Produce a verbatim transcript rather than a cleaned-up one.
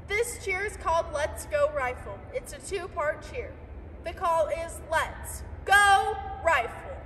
This cheer is called Let's Go Rifle. It's a two-part cheer. The call is Let's Go Rifle.